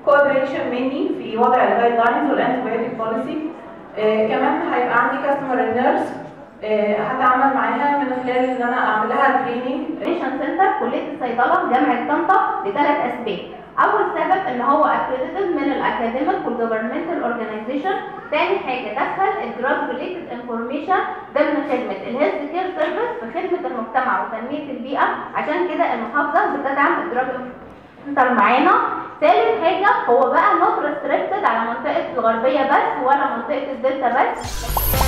كوبريشن مني في وضع الجايد لاينز والانتيبيوتيك بوليسي. كمان هيبقى عندي كاستمر نيرس هتعامل معاها من خلال ان انا اعمل لها تريننج. ريشن سنتر كليه الصيدله جامعه طنطا لثلاث اسباب. اول سبب ان هو اكريديتد من الاكاديميك والجفرمنتال اورجانيزيشن. تاني حاجه دخل الدراج ريليتد انفورميشن ضمن خدمه الهيلث كير سيرفيس في خدمه المجتمع وتنميه البيئه، عشان كده المحافظه بتدعم الدراج سنتر معانا. ثالث حاجه هو بقى نوت ريستريكتد على منطقه الغربيه بس ولا منطقه الدلتا بس.